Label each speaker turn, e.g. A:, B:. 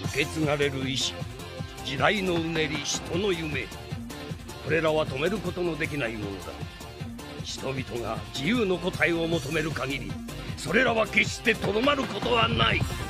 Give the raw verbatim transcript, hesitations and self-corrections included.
A: 受け継がれる意志、時代のうねり、人の夢、これらは止めることのできないものだ。人々が自由の答えを求める限り、それらは決してとどまることはない。